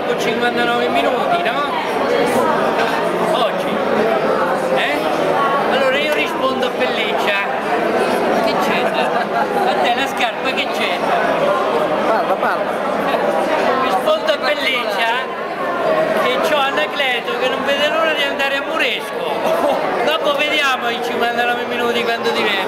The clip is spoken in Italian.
dopo 59 minuti, no? Oggi. Allora io rispondo a Pelliccia. Che c'entra? A te la scarpa che c'entra? Parla. Rispondo a Pelliccia che c'ho Anacleto che non vede l'ora di andare a Muresco. Dopo vediamo in 59 minuti quando ti viene.